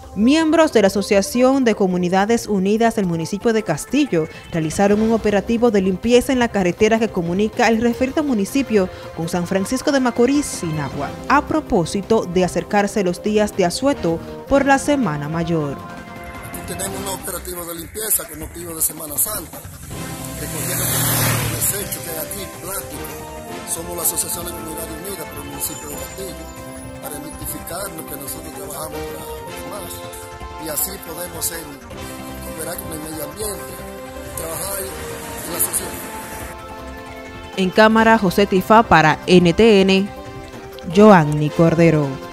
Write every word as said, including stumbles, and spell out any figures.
Miembros de la Asociación de Comunidades Unidas del municipio de Castillo realizaron un operativo de limpieza en la carretera que comunica el referido municipio con San Francisco de Macorís y Nagua, a propósito de acercarse los días de asueto por la Semana Mayor. Aquí tenemos un operativo de limpieza con motivo de Semana Santa, recogiendo los desechos que hay aquí, plástico. Somos la Asociación de Comunidades Unidas por el municipio de Castillo, para identificar lo que nosotros trabajamos para los demás, y así podemos ser, cooperar con el medio ambiente y trabajar en la sociedad. En cámara, José Tifá para N T N, Joanny Cordero.